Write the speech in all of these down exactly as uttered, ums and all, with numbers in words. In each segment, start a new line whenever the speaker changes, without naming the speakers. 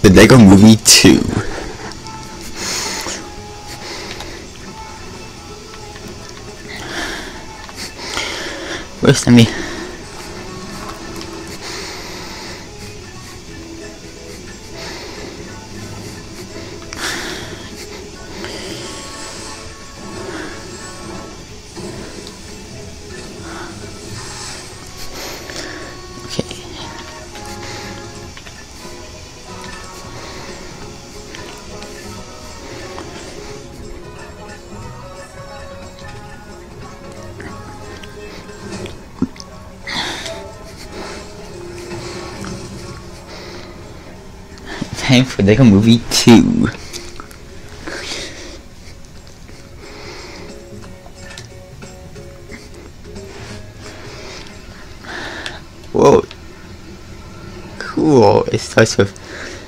The Lego Movie two. First, let me. Time for Lego Movie two. Whoa. Cool. It starts with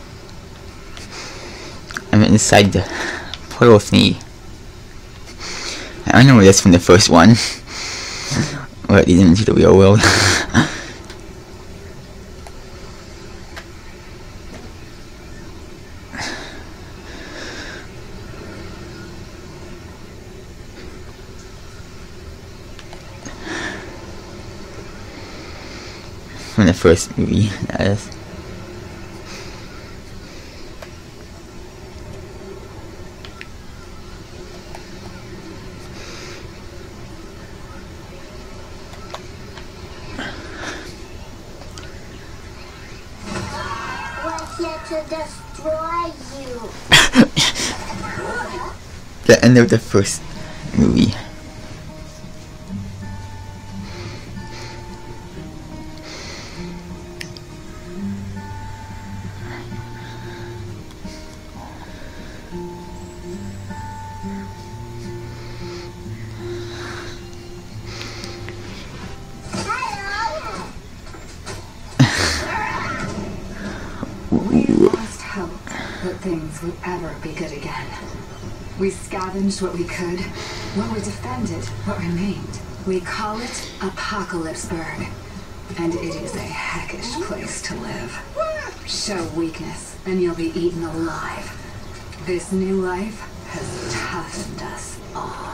I'm inside the portal thingy. I know this from the first one. But it into the real world. From the first movie, that is.
We're here to destroy you.
The end of the first movie.
Lost hope that things would ever be good again. We scavenged what we could, what we defended, what remained. We call it Apocalypseburg, and it is a heckish place to live. Show weakness, and you'll be eaten alive. This new life has toughened us all.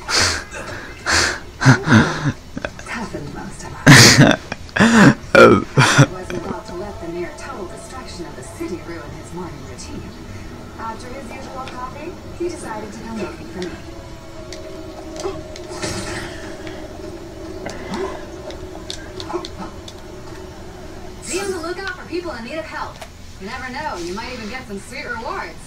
Toughened most of us. I wasn't about to let the near total destruction of the city ruin his morning routine. After his usual coffee, he decided to come looking for me. Be on the lookout for people in need of help. You never know, you might even get some sweet rewards.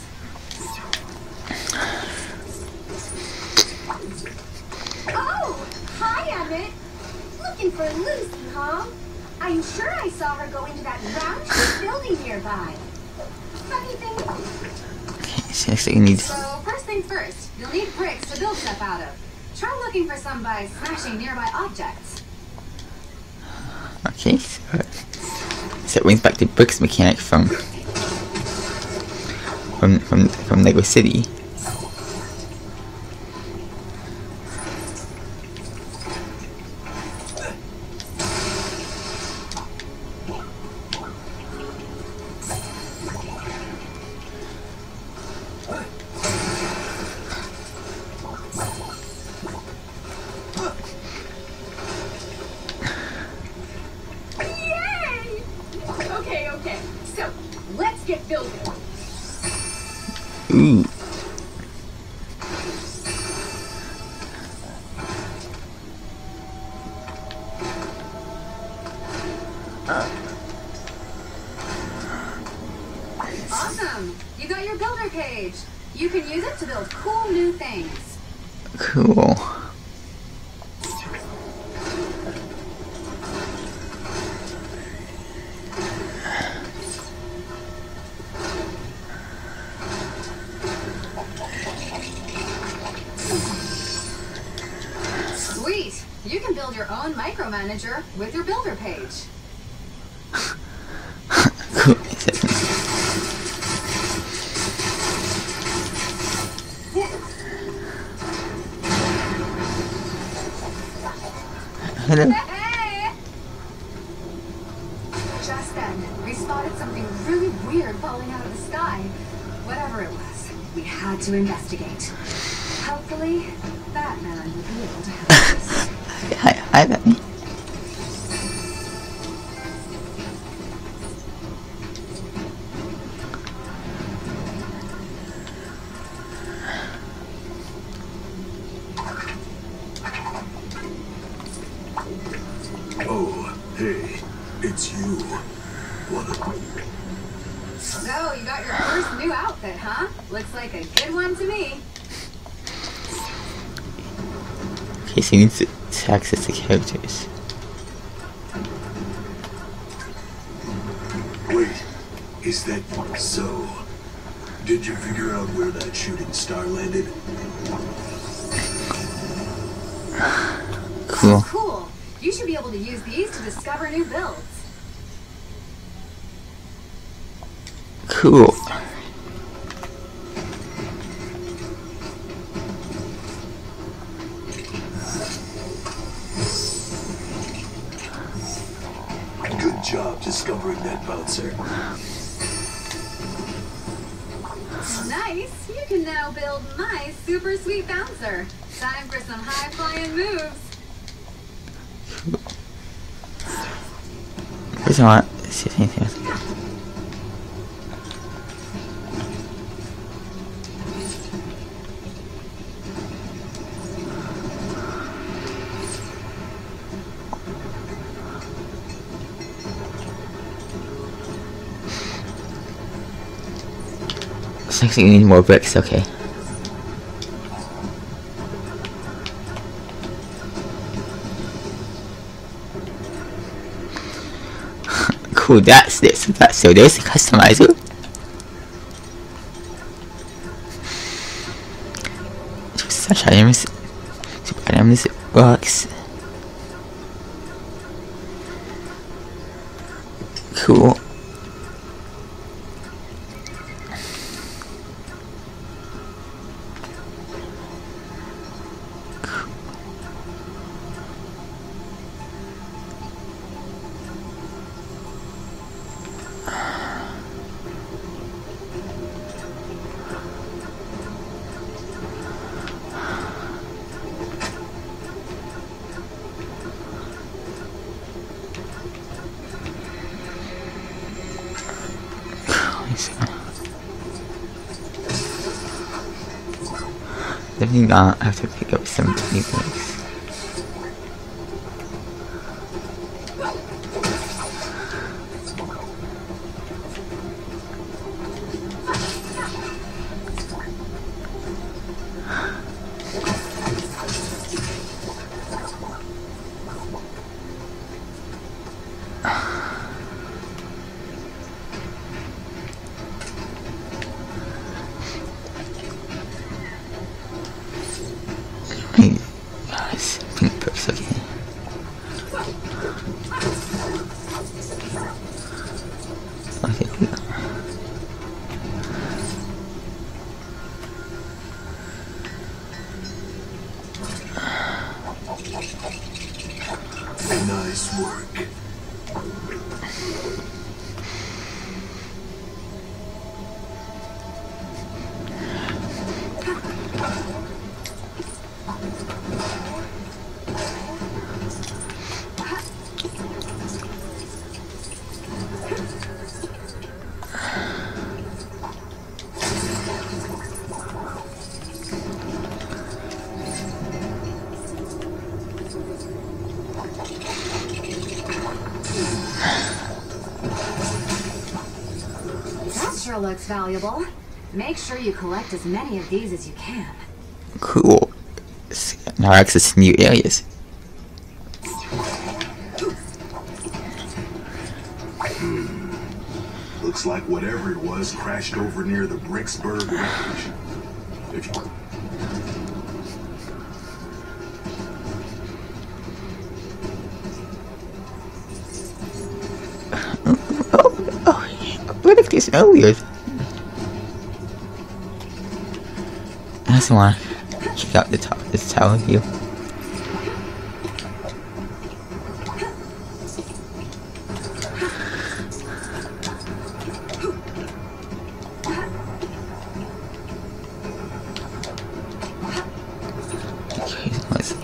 Oh, hi, Emmett. Looking for Lucy, huh? I'm sure I saw her go into that round-shaped building nearby. Funny thing.
Seriously, you need.
So, first things first, you'll need bricks to build stuff out of. Try looking for some by smashing nearby objects.
Okay, so, so it brings back the bricks mechanic from from from from Lego City.
Yay! Okay, okay. So, let's get building.
Ooh.
Awesome! You got your builder page. You can use it to build cool new things.
Cool.
Sweet! You can build your own micromanager with your builder page.
Cool. Hello.
Hey! Just then, we spotted something really weird falling out of the sky. Whatever it was, we had to investigate. Hopefully, Batman will be able to help us.
Hi, hi, Batman.
Oh, hey, it's you. What a...
So, you got your first new outfit, huh? Looks like a good one to me.
Okay, so you need to, to access the characters.
Wait, is that so? Did you figure out where that shooting star landed?
Cool.
Cool. You should be able to use these to discover new builds.
Cool.
Good job discovering that bouncer.
Nice. You can now build my super sweet bouncer. Time for some high-flying moves.
Where's my... see if anything else. Looks like we need more bricks, okay. Cool, that's this. That's so there's the customizer. Such items. Super items, rocks. Cool. Definitely gonna have to pick up some new things. Nice. Pink perks, okay. Okay, cool.
Nice work.
Sure looks valuable. Make sure you collect as many of these as you can.
Cool. Now access to new areas.
Hmm. Looks like whatever it was crashed over near the Bricksburg wreckage. If you...
Oh, oh, what if this earlier? I just want to check out the top, this tower view.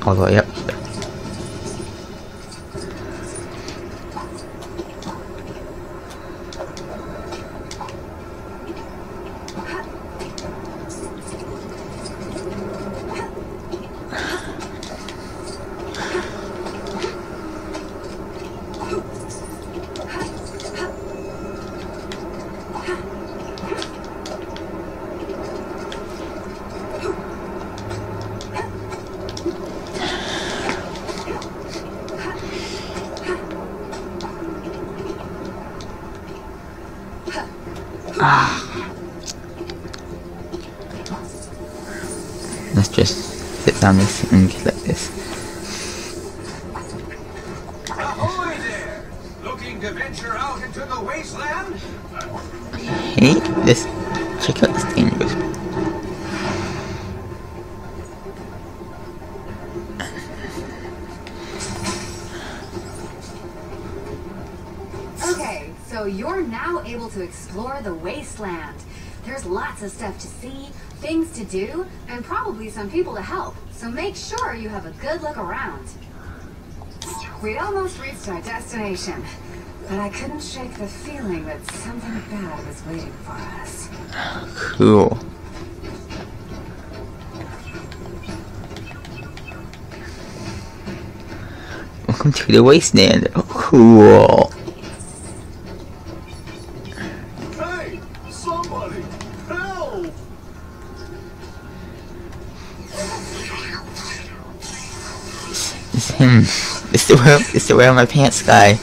all the way up. Ah. Let's just sit down this and get like this.
Ahoy there! Looking to venture out into the wasteland?
Hey, let's check out this dangerous.
Okay, so you're now able to explore the wasteland. There's lots of stuff to see, things to do, and probably some people to help. So make sure you have a good look around. We'd almost reached our destination, but I couldn't shake the feeling that something bad was waiting for us.
Cool. Welcome to the wasteland. Oh, cool.
Hey, somebody, help!
It's him. It's the wear. It's the wear my pants guy.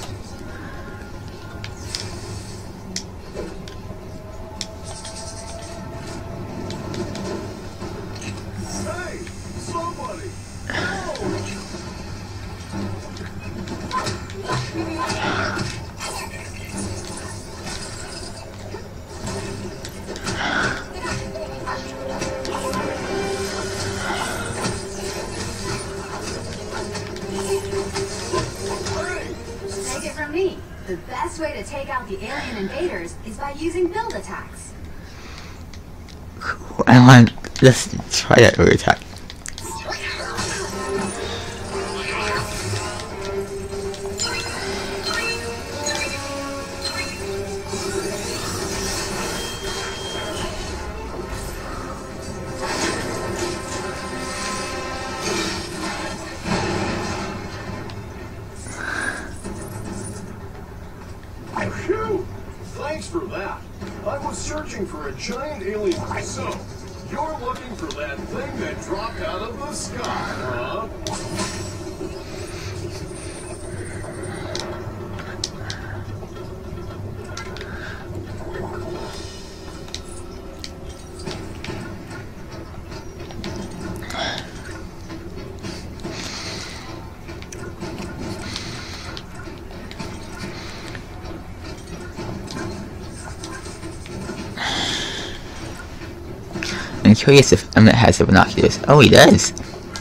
Hey, somebody, help!
Take it from me. The best way to take out the alien invaders is by using build attacks.
Cool. I want. Let's try that early attack.
Phew! Thanks for that. I was searching for a giant alien. So, you're looking for that thing that dropped out of the sky, huh?
I'm curious if Emmett has the binoculars. Oh, he does.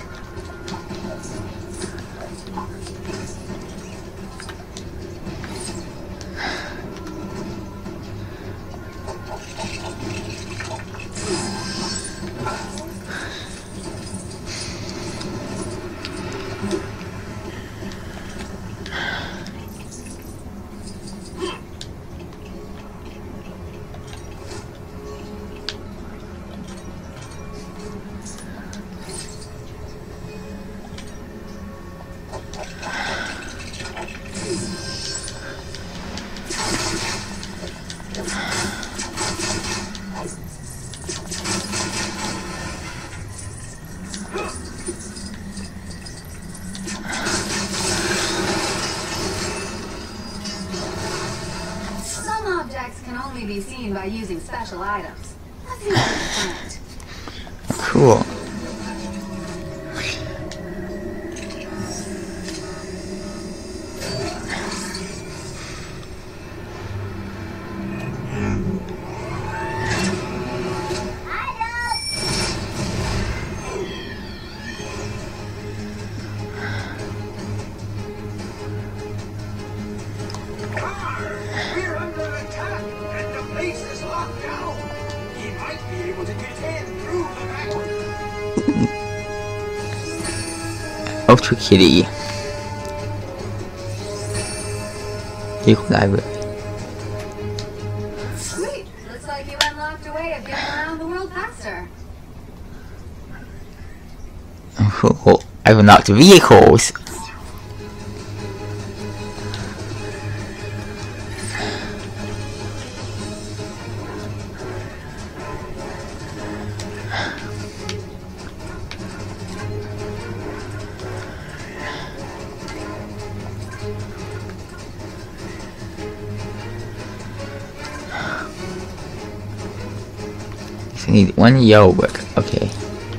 Some objects can only be seen by using special items. Let's see what we find.
Cool.
We're under attack, and the place is locked down. He might be able to get in through the back.
Ultra Kitty. Vehicle library.
Sweet. Looks like you unlocked a way of getting around the world faster.
Oh, I've unlocked vehicles. I need one yellow brick. Okay.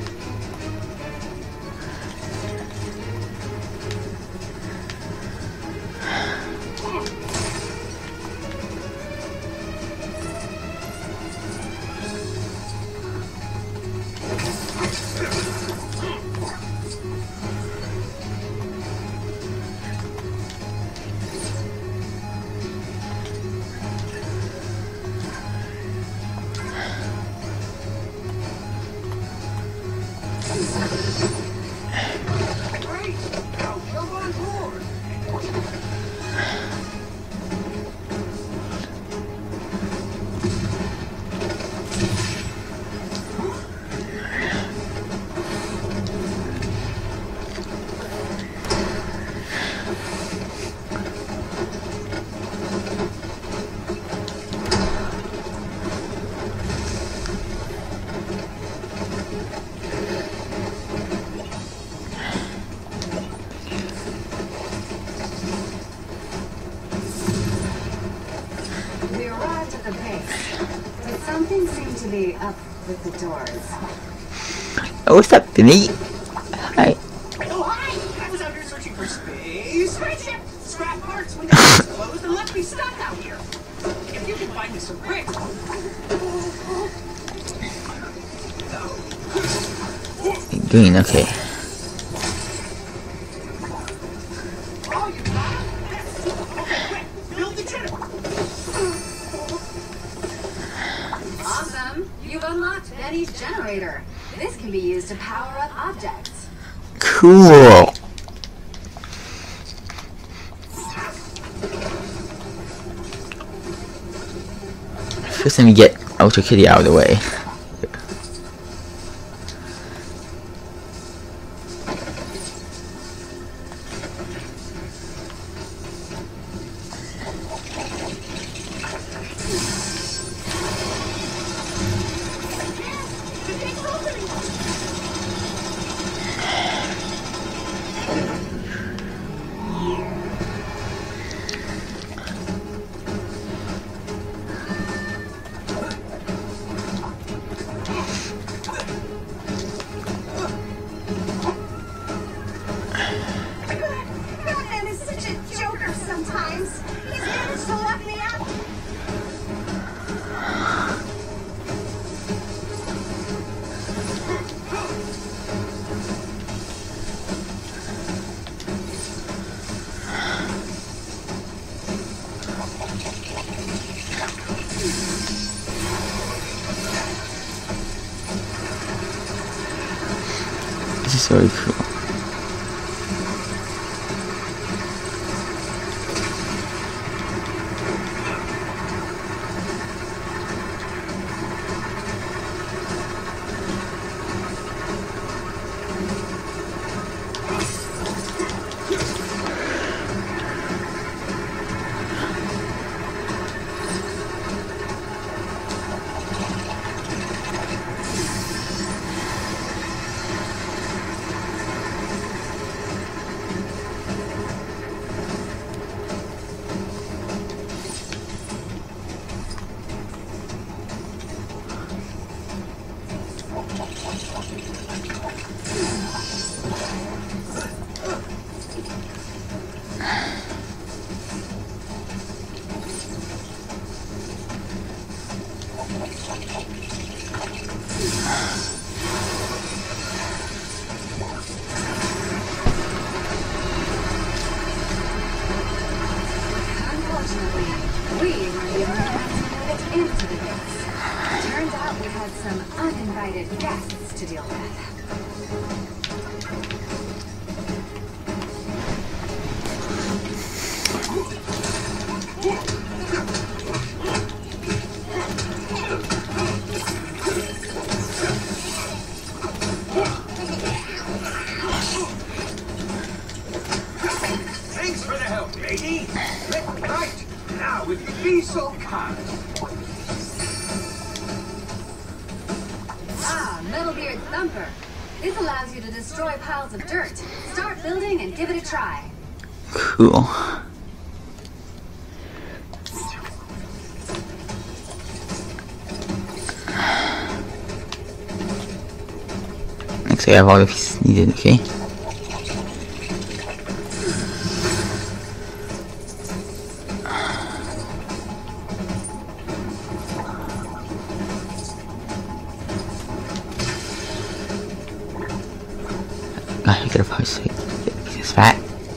Great! Now come on board!
We arrived at the base, but something seemed to be up with the doors.
Oh, what's up, Vinny? Hi.
Oh, hi! I was out here searching for space spaceship scrap parts when the doors closed and left me stuck out here. If you can find me some bricks.
Green, okay.
Oh, you got it? That's super. Okay, quick, build the generator.
Awesome. You've unlocked Benny's generator. This can be used to power up objects.
Cool. First, let me get Ultra Kitty out of the way.
Batman is such a joker sometimes. He's managed to lock me out.
This is very cool.
Unfortunately, we weren't given the chance to get into the base. Turns out we had some uninvited guests to deal with.
Thanks for the help, matey. Right. Now, if you'd be so kind.
Ah, Metalbeard Thumper. This allows you to destroy piles of dirt. Start building and give it a try.
Cool. Next, I have all the pieces needed, okay? I could have posted this fat.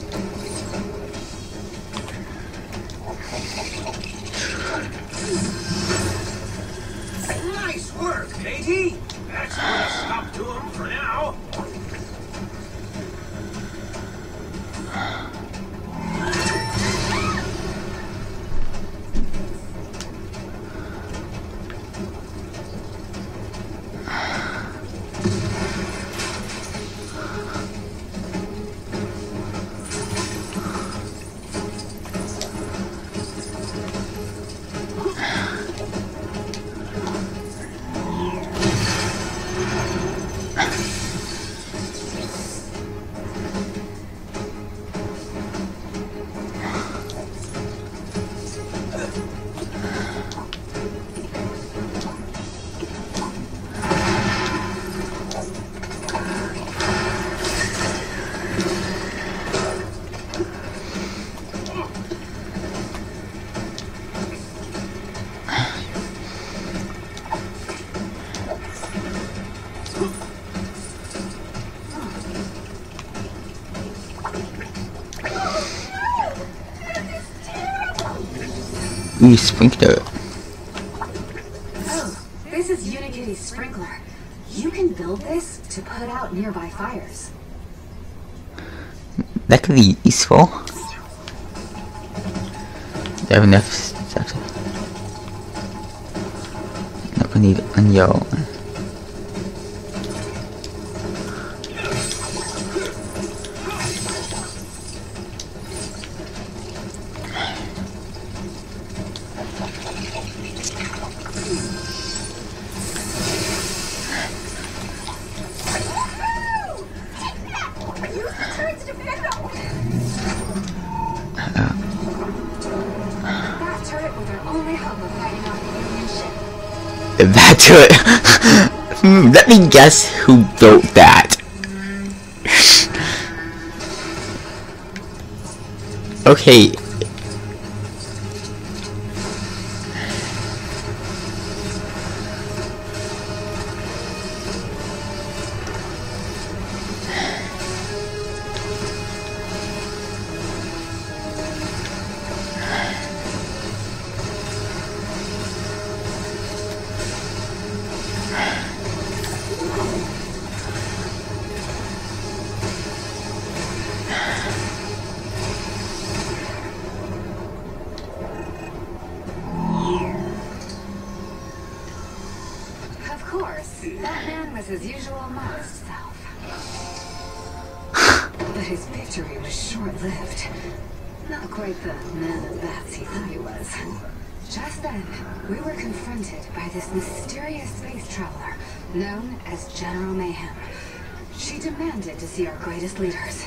Nice work, matey. That's put a stop to him for now.
Ooh, sprinkler.
Oh, this is Unikitty's sprinkler. You can build this to put out nearby fires.
That could be useful. Do I have enough stuff? Not gonna need on your.
That turret was our only hope of fighting off the Union ship.
That to it. Hmm, let me guess who built that. Okay.
Of course, that man was his usual modest self. But his victory was short-lived. Not quite the man of bats he thought he was. Just then, we were confronted by this mysterious space traveler, known as General Mayhem. She demanded to see our greatest leaders.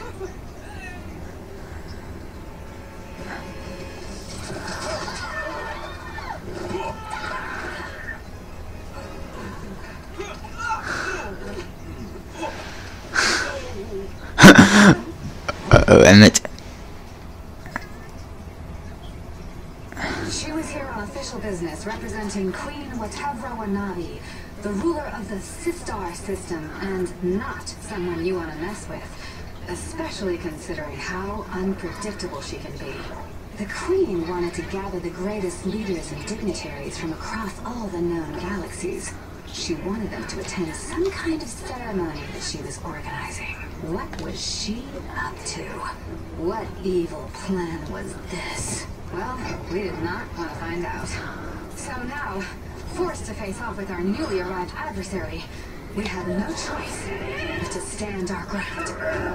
Uh-oh, Emmett.
She was here on official business representing Queen Watavra Wanabi, the ruler of the Sistar system, and not someone you want to mess with, especially considering how unpredictable she can be. The Queen wanted to gather the greatest leaders and dignitaries from across all the known galaxies. She wanted them to attend some kind of ceremony that she was organizing. What was she up to? What evil plan was this? Well, we did not want to find out. So now, forced to face off with our newly arrived adversary, we had no choice but to stand our ground.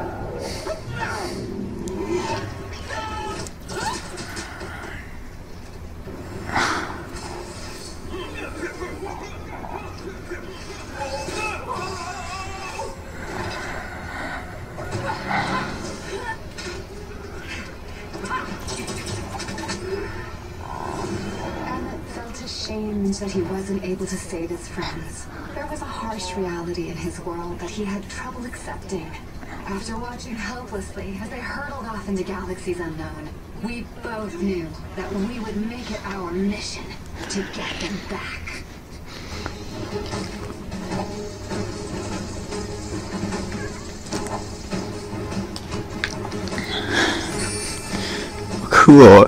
Ashamed that he wasn't able to save his friends. There was a harsh reality in his world that he had trouble accepting. After watching helplessly as they hurtled off into galaxies unknown, we both knew that we would make it our mission to get them back.
Cool.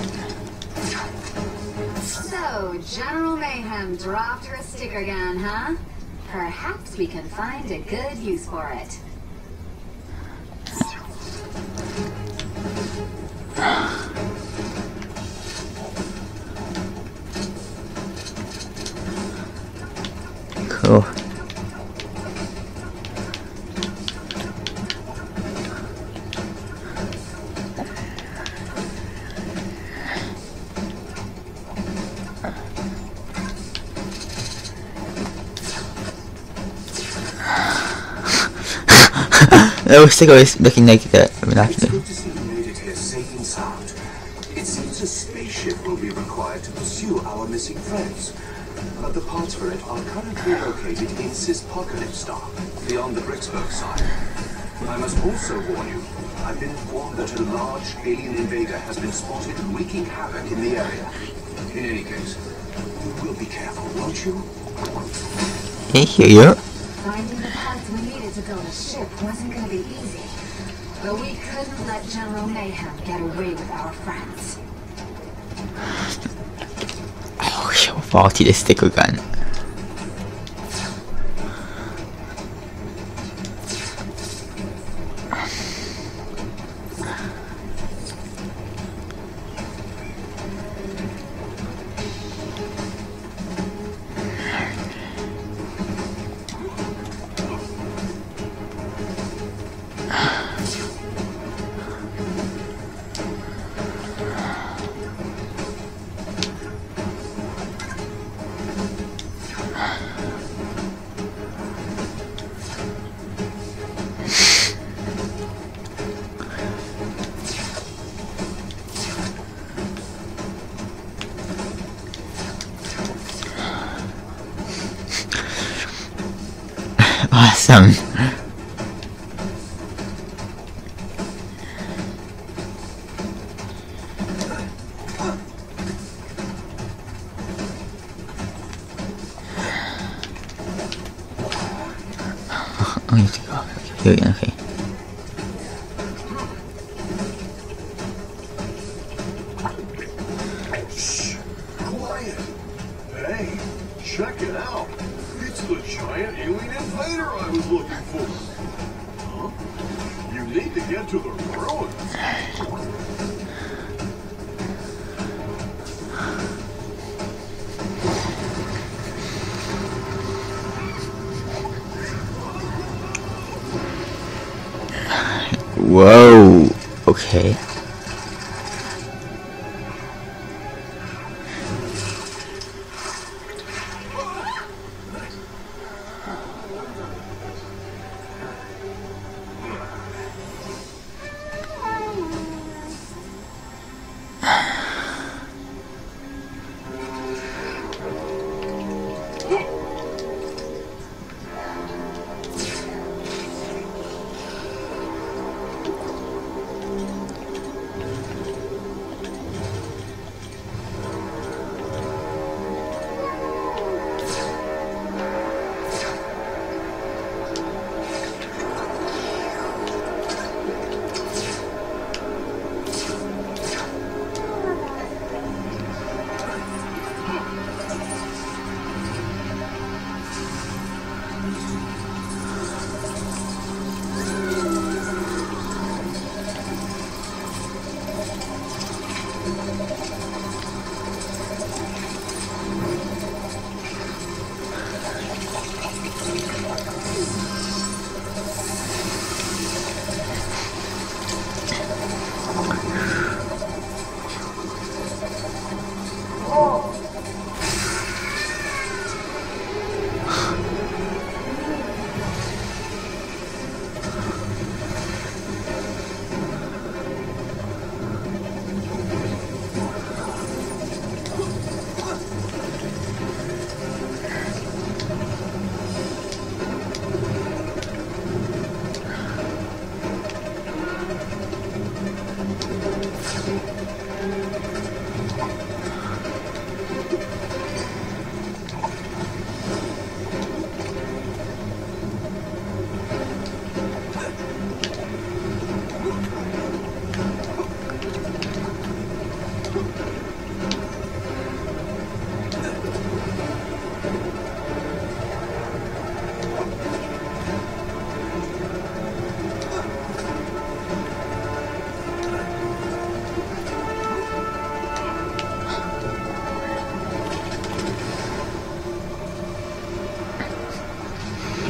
General Mayhem dropped her a sticker gun, huh? Perhaps we can find a good use for it.
Cool. That was sick. I was looking like that. I mean,
It's good to see you made it here safe and sound. It seems a spaceship will be required to pursue our missing friends. But the parts for it are currently located in Syspocalypse Star, beyond the Bricksburg side. I must also warn you, I've been informed that a large alien invader has been spotted wreaking havoc in the area. In any case, you will be careful, won't you?
I hear you.
Finding the parts we needed to build a ship wasn't going to be easy. But we couldn't let General Mayhem get away with our friends.
Oh, so faulty the sticker gun. Awesome. Oh, you have to go. Okay, here, okay.
Shh, quiet. Hey, check it out. It's the giant alien invader I was looking for. Huh? You need to get to the ruins.
Whoa. Okay.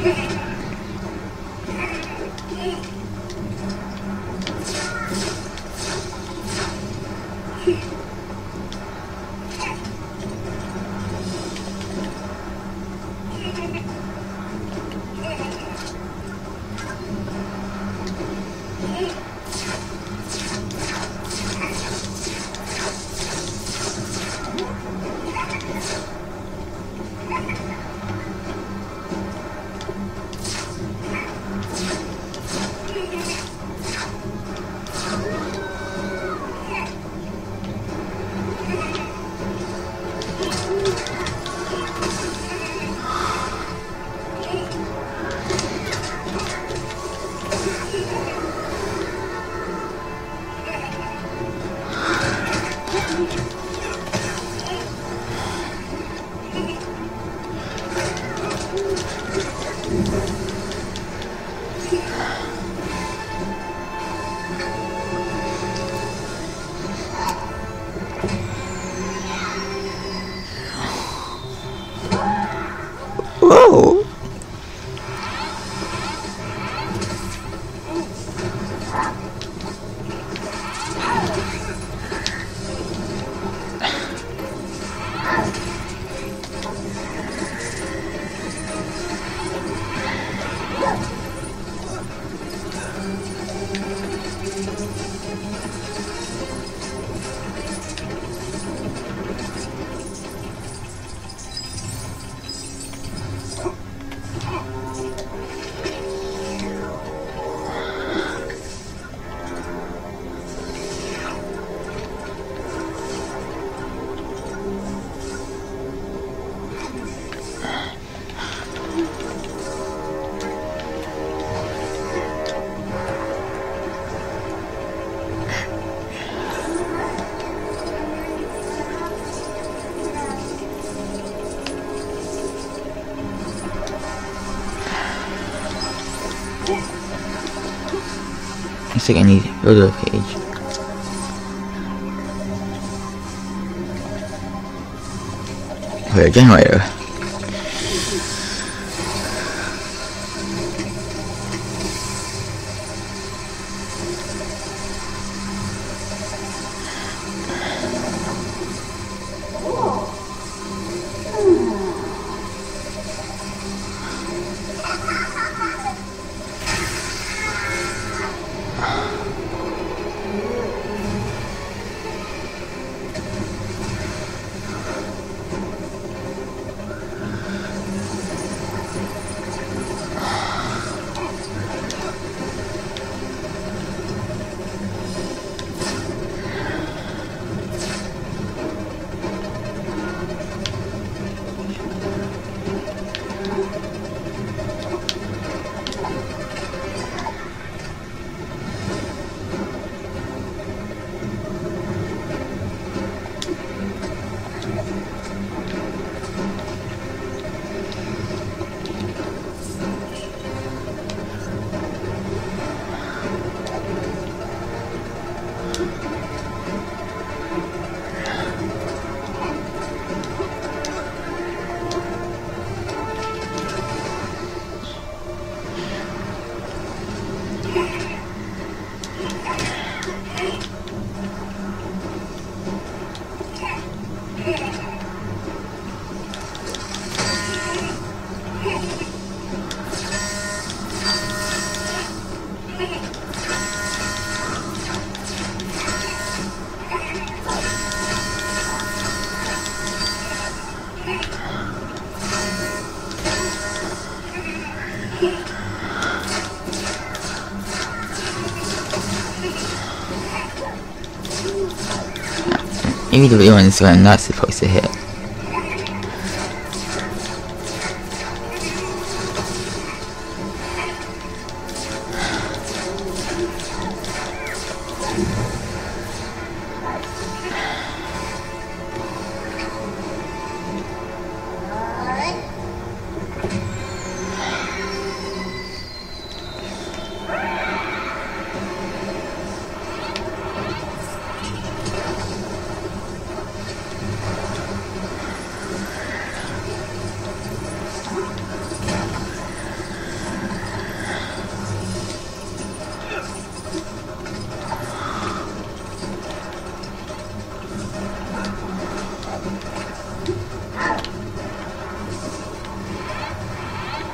Whoa! Looks like I need to go to a page. Wait, a generator. Maybe the real one is what I'm not supposed to hit.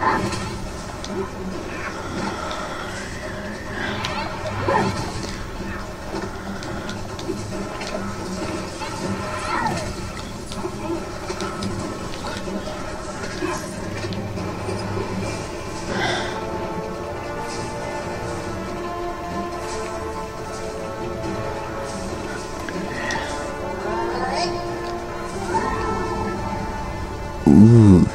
Ooh.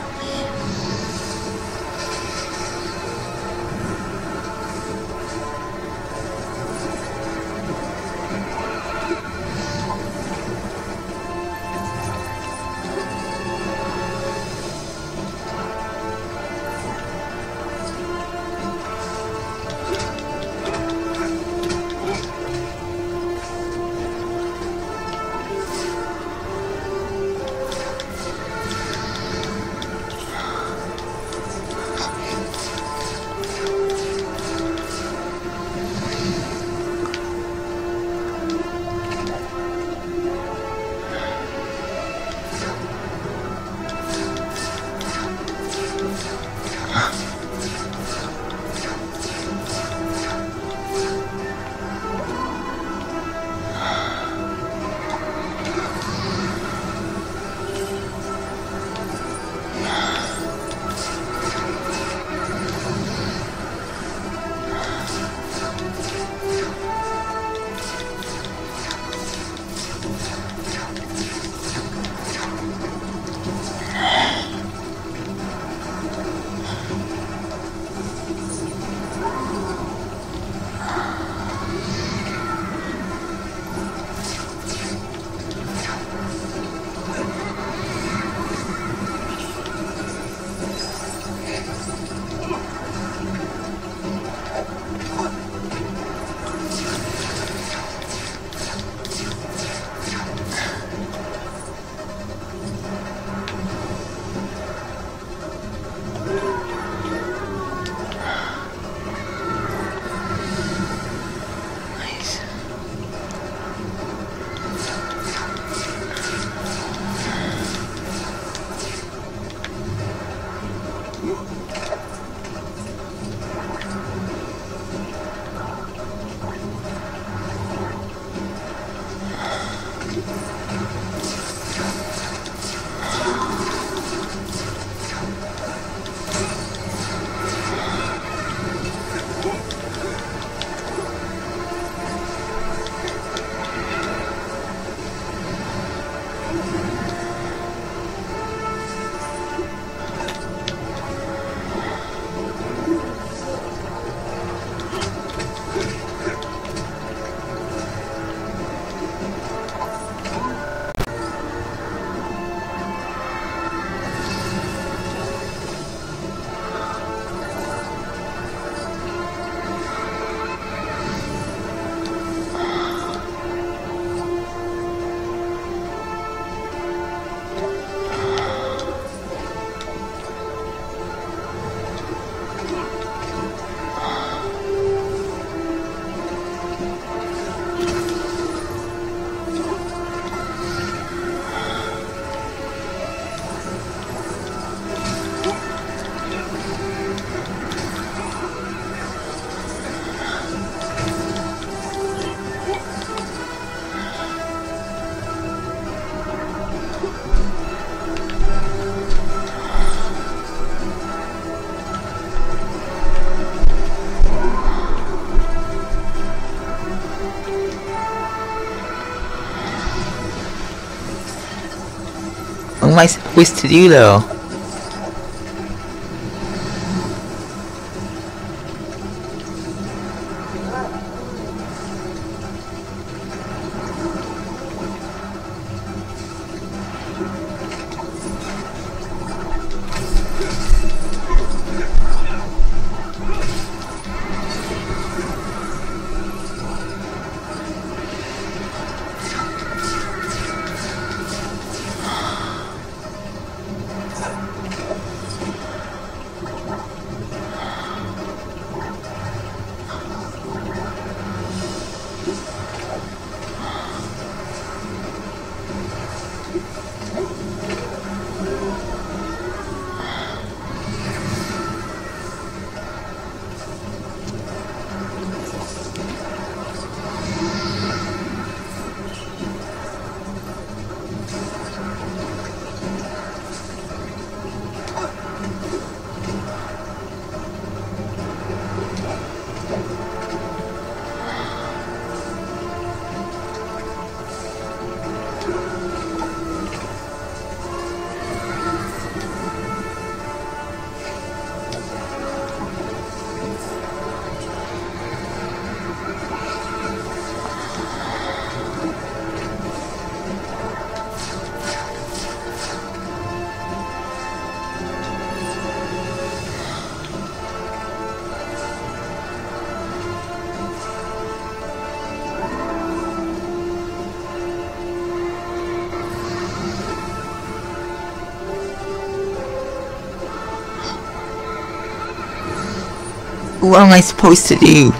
What am I supposed to do though? What am I supposed to do?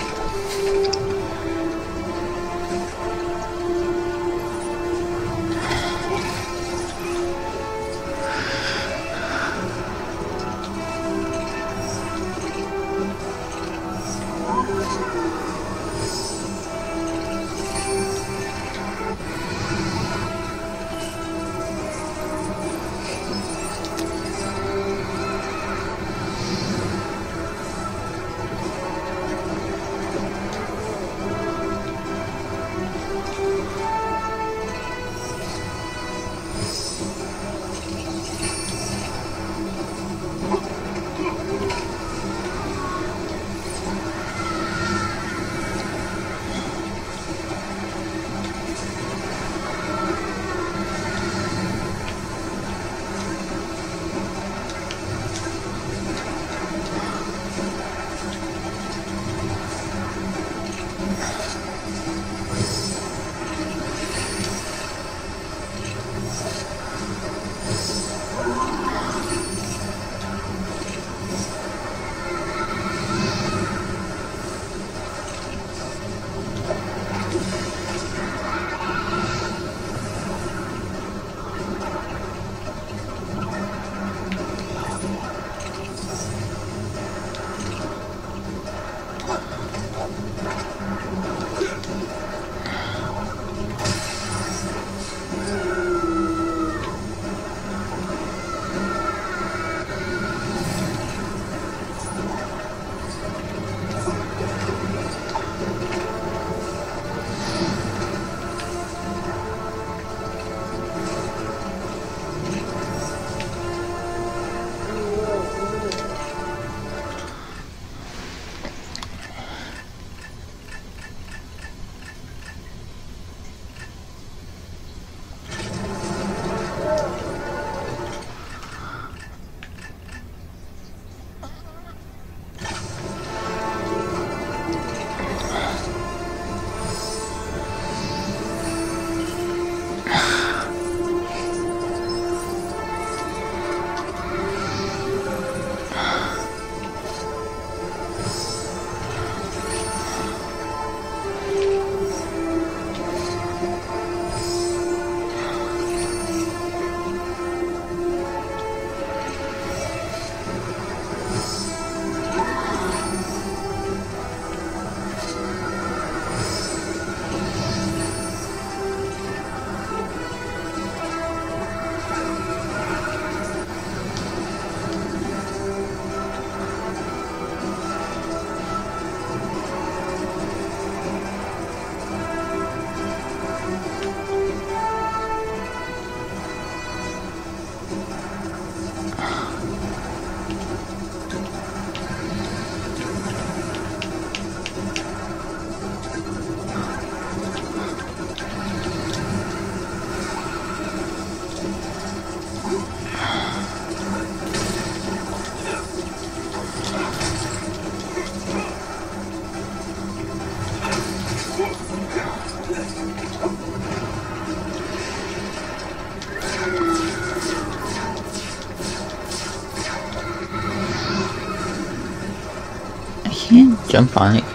Can't jump on it.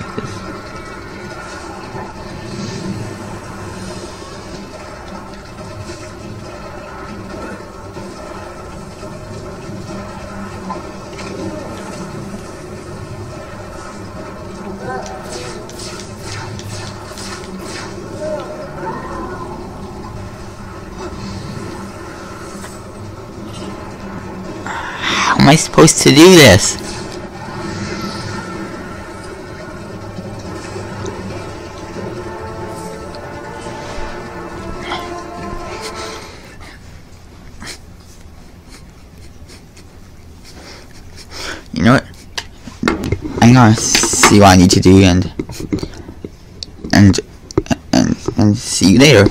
How am I supposed to do this?
You know what? I'm gonna see what I need to do and and and and see you later.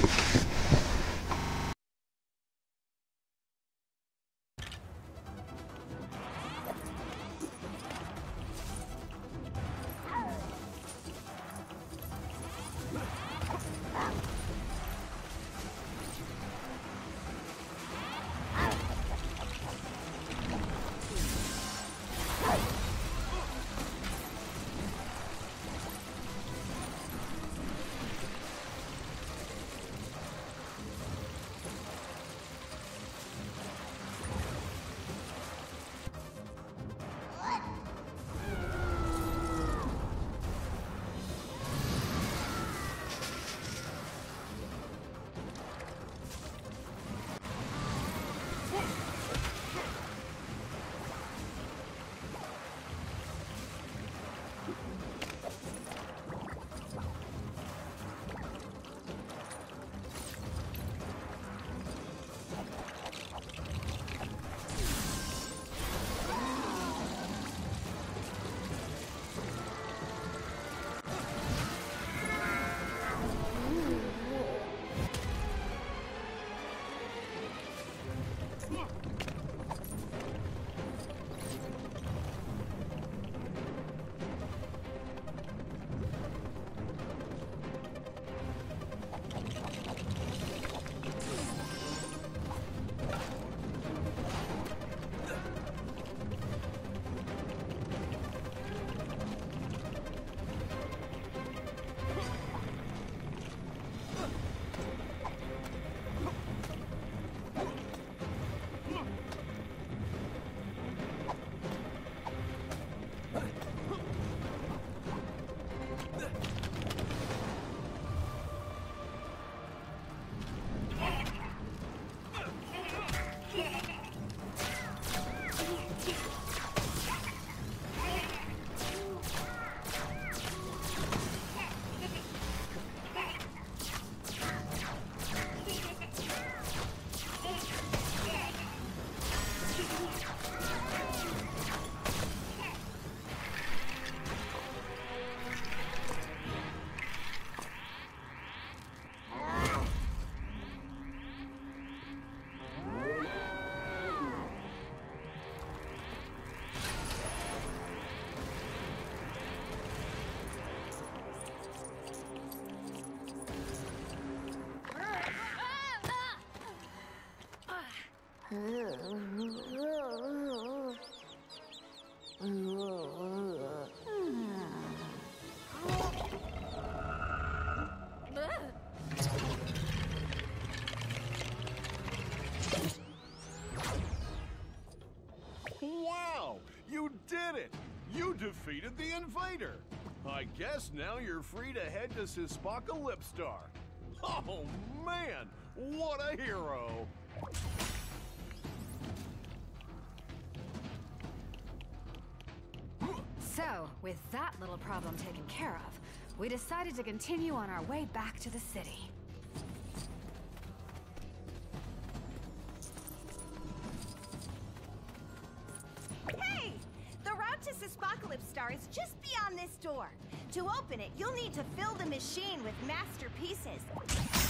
You did it! You defeated the invader! I guess now you're free to head to Sispocalypstar. Oh man, what a hero!
So, with that little problem taken care of, we decided to continue on our way back to the city.
Hey! The route to Sispocalypstar is just beyond this door. To open it, you'll need to fill the machine with masterpieces.